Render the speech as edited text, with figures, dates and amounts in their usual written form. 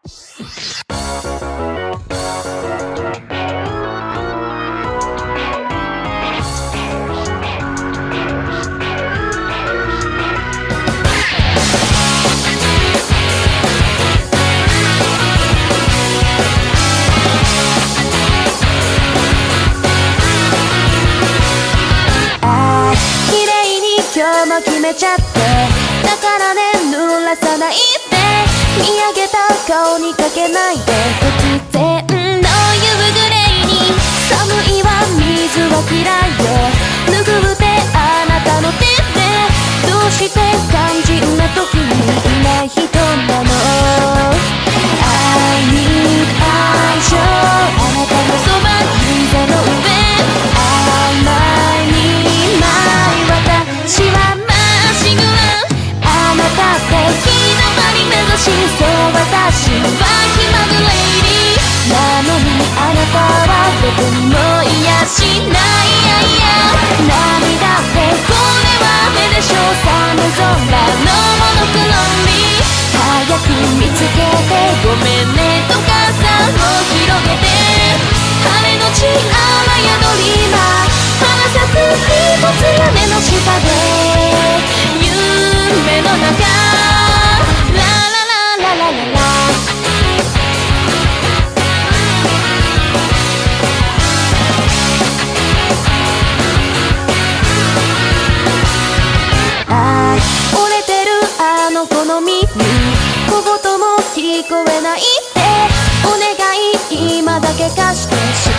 決めちゃって、だからね濡らさないで、見上げた顔にかけないで、突然の夕暮れに寒いわ水は嫌いよ、拭ってあなたの手で、どうして肝心な時にいない人なの。 I need 愛情、あなたのそば膝の上、甘いにない私はだって日の丸目指し、そう私は気まぐれレディーなのに、あなたはどこにも癒しない。涙ってこれは目でしょう、寒空のモノクロに早く見つけて、ごめんねと傘を広げて、晴れのち雨宿り今花咲く一つ屋根の下で、夢の中ラララララララ、あー折れてるあの子の耳、小言も聞こえないって、お願い今だけ貸して